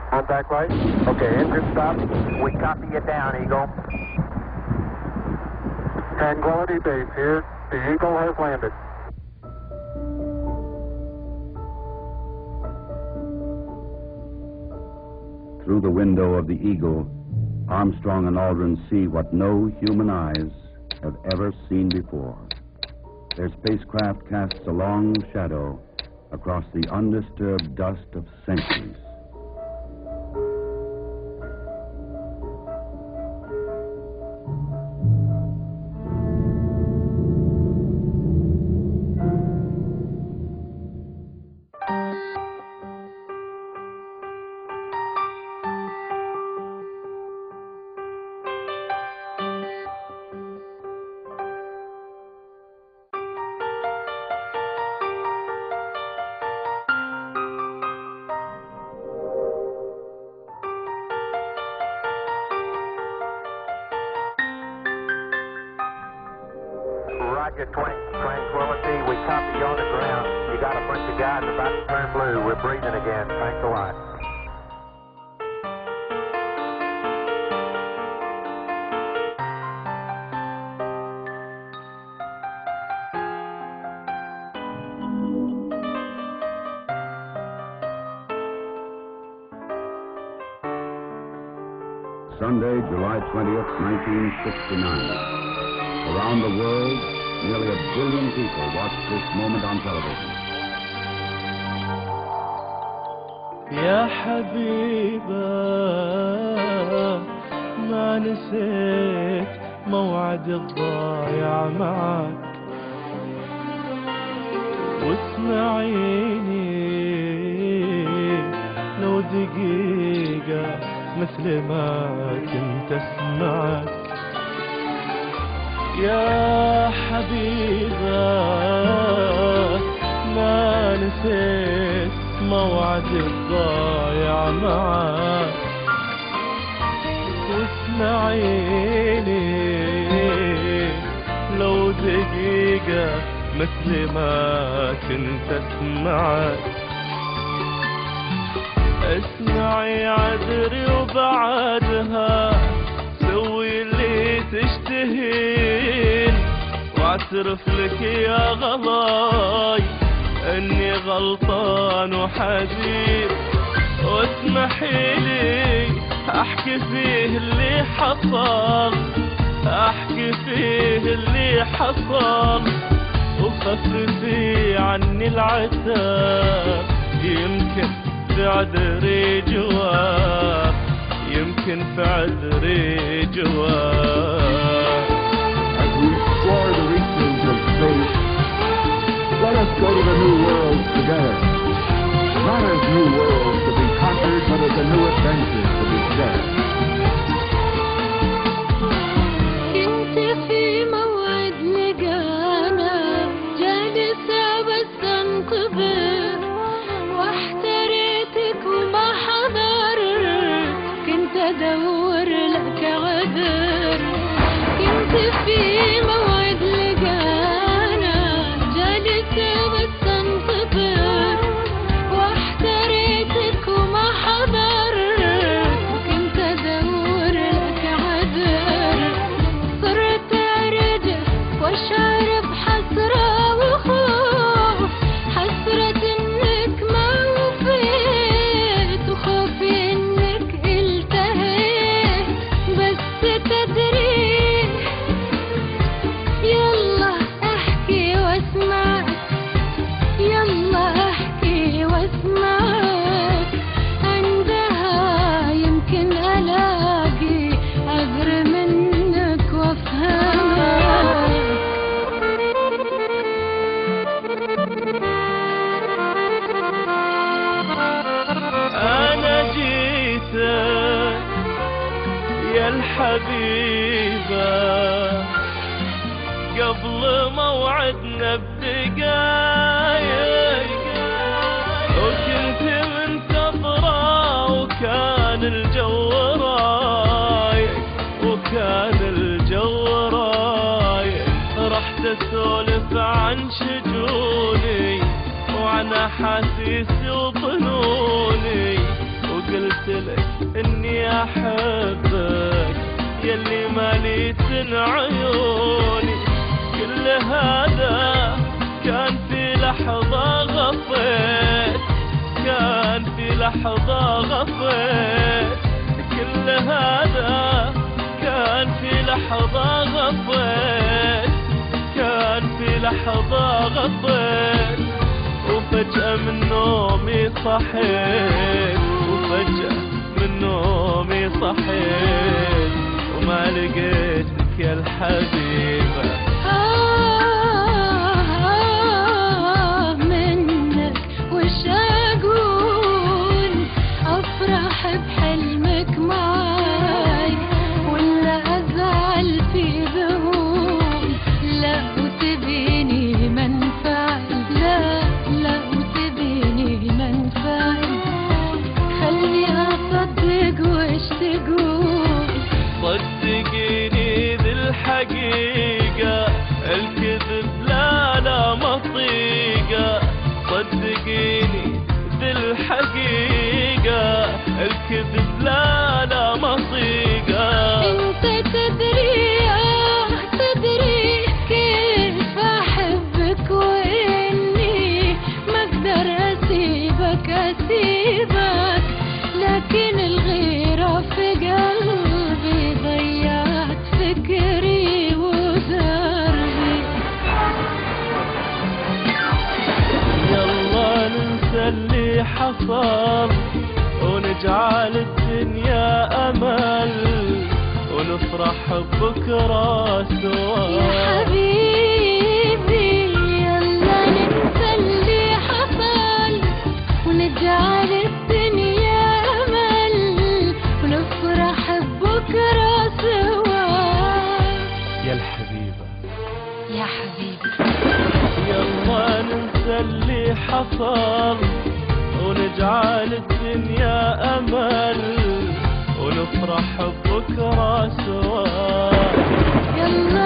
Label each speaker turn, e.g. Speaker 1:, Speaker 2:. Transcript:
Speaker 1: Contact light. Okay, engine stop.
Speaker 2: We copy you down, Eagle.
Speaker 1: Tranquility Base here. The Eagle has landed.
Speaker 3: Through the window of the Eagle, Armstrong and Aldrin see what no human eyes have ever seen before. Their spacecraft casts a long shadow across the undisturbed dust of centuries.
Speaker 2: Roger, Tranquility. We copy you on the ground. You got a bunch of guys about to turn blue. We're breathing again. Thanks a lot.
Speaker 3: Sunday, July 20th, 1969. Around the world, nearly 1 billion people watch this moment on television.
Speaker 4: يا حبيبة ما نسيت موعد الضايع معك، واسمعيني لو دقيقة مثل ما كنت اسمعك. يا حبيبة ما نسيت موعد الضايع معك، واسمعيني لو دقيقة مثل ما كنت اسمعك. اسمعي عذري وبعدها سوي اللي تشتهين، واعترف لك يا غلاي اني غلطان وحزين، واسمحي لي احكي فيه اللي حصل، احكي فيه اللي حصل، وخففي عني العتاب، يمكن في عذري جواب، يمكن في عذري جواب.
Speaker 5: As we explore the reaches of space, let us go to the new world together. Not as new worlds to be conquered, but as a new adventure to be shared.
Speaker 6: كنت في موعد لقانا جالسة بس انتظر، واحتريتك وما حضرت، كنت ادور لك عذر. كنت في موعد لقانا جالسة بس انتظر، واحتريتك وما حضرت، كنت ادور لك عذر. صرت ارجف واشعر بحسرة وخوف، حسرة انك ما وفيت، وخوفي انك التهيت، بس تدري يلا احكي واسمعك، يلا احكي واسمعك، عندها يمكن الاقي عذر منك وافهمك.
Speaker 4: أنا جيتك يا الحبيبة قبل موعدنا بدقايق، وكنت منتظرة وكان الجو رايق، وكان الجو رايق. رحت اسولف عن شجوني وعن احاسيسي وظنوني، وقلت قلتلك اني احبك يلي ماليت عيوني، كل هذا كان في لحظة غفيت، كان في لحظة غفيت، كل هذا كان في لحظة غفيت، كان في لحظة غفيت، وفجأة من نومي صحيت، وفجأة من نومي صحيت، وما لقيتك يا الحبيبة.
Speaker 6: منك وش أقول، أفرح بحلمك معاي ولا أزعل في ذهول، لا وتبيني منفعل، لا وتبيني منفعل، خلي أصدق وش تقول.
Speaker 4: صدقيني ذي الحقيقة الكذب لا مطيقة، صدقيني ذي الحقيقة الكذب لا مطيقة.
Speaker 6: انت تدري كيف احبك، واني ما اقدر اسيبك، لكن الغيرة في قلبي ضيعت فكري ودربي.
Speaker 4: يلا ننسى اللي حصل ونجعل الدنيا أمل، ونفرح ببكرة سوا.
Speaker 6: يا حبيبي يلا ننسى اللي حصل ونجعل الدنيا أمل، ونفرح ببكرة سوا.
Speaker 4: يا الحبيبة
Speaker 6: يا حبيبي
Speaker 4: يلا ننسى اللي حصل ونجعل الدنيا أمل، ونفرح ببكرة سوا.
Speaker 6: يلا